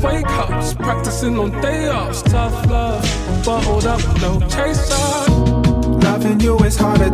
wake ups, practicing on day ups. Tough love, bottled up, no chaser. Loving you is harder